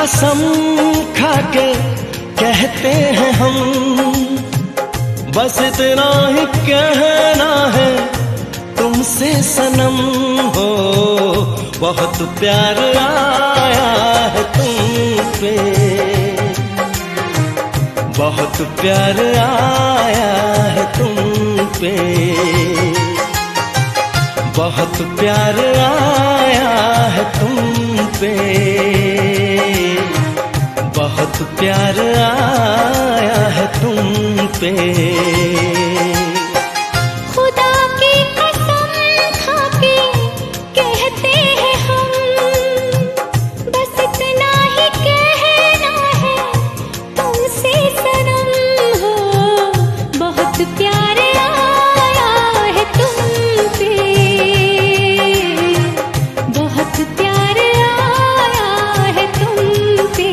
कसम खा के कहते हैं हम, बस इतना ही कहना है तुमसे सनम हो। बहुत प्यार आया है तुम पे, बहुत प्यार आया है तुम पे, बहुत प्यार आया है तुम पे, बहुत प्यार आया है तुम पे। खुदा की कसम खा के कहते हैं हम, बस इतना ही कहना है तुमसे सनम हो। बहुत प्यार आया है तुम पे, बहुत प्यार आया है तुम पे,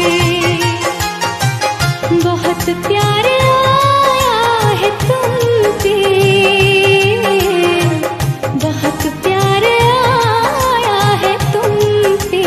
बहुत प्यार आया है तुम पे, बहुत प्यार आया है तुम पे।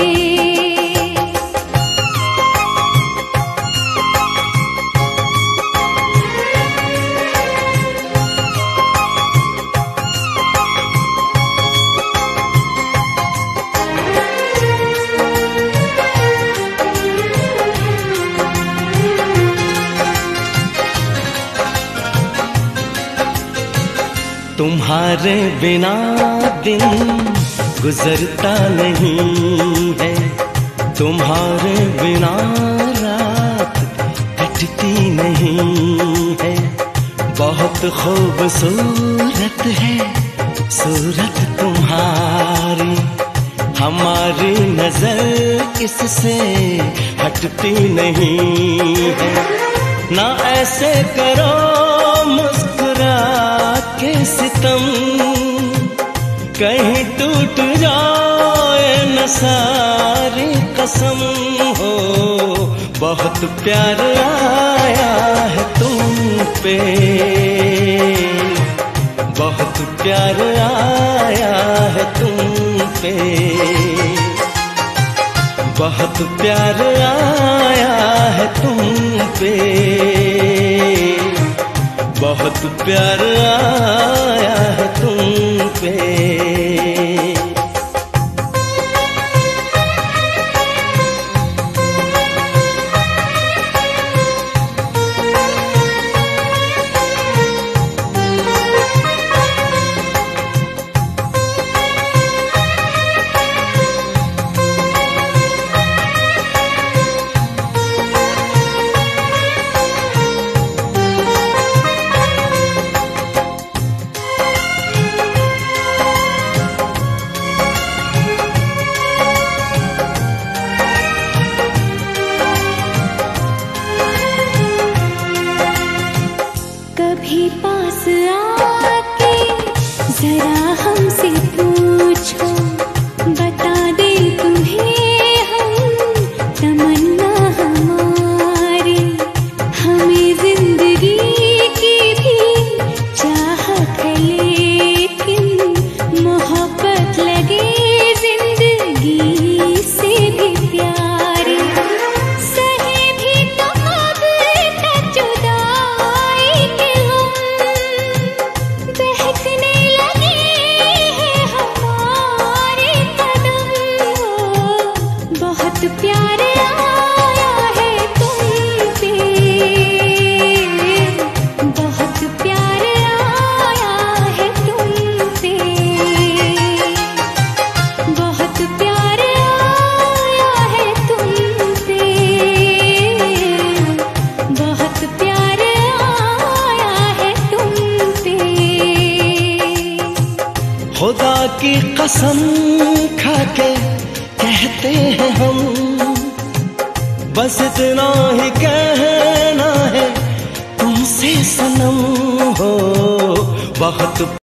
तुम्हारे बिना दिन गुजरता नहीं है, तुम्हारे बिना रात कटती नहीं है। बहुत खूबसूरत है सूरत तुम्हारी, हमारी नजर इससे हटती नहीं है। ना ऐसे करो मुस्कुरा के सितम, कहीं टूट जाए न सारी कसम हो। बहुत प्यार आया है तुम पे, बहुत प्यार आया है तुम पे, बहुत प्यार आया है तुम पे, बहुत प्यार आया है तुम पे। कभी पास आके जरा हमसे पूछो, बता दे तुम्हें हम तमन्ना हमारी। हमें जिंदगी की भी चाहत है, लेकिन मोहब्बत लगे जिंदगी से भी प्यारी। सही भी तो अब तक जुदाई के बहकने लगे हैं हमारे कदम। बहुत प्यार आया है तुम पे, बहुत प्यार आया है तुम पे, बहुत प्यार आया है तुम पे, बहुत प्यार आया है तुम पे। खुदा की कसम खा के कहते हैं हम, बस इतना ही कहना है तुमसे सनम हो। बहुत